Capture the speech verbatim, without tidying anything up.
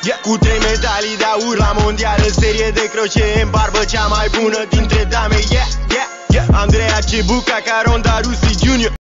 yeah. Cu trei medalii de aur la mondial, în serie de crochet, în barbă cea mai bună dintre dame, yeah, yeah, yeah. Andreea Cebuca, Caronda, Rusi Junior